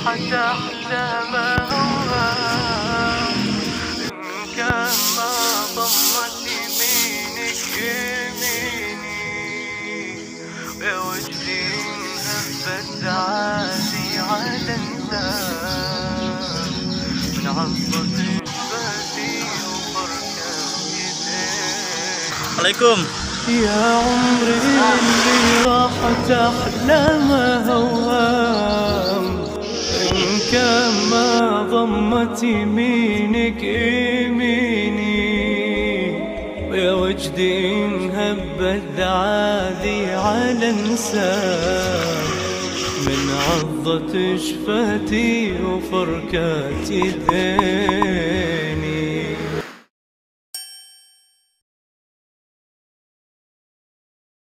راحت أحلامها إن كان ما ضمت يمينك يميني يا وجدي هبت عادي على انسان من عضة شفتي وفركة يديك. عليكم يا عمري اللي راحت أحلامها وهام إن كان ما ضمت يمينك يميني ويا وجدي انهبت عادي على انسان من عضة شفتي وفركة يديك.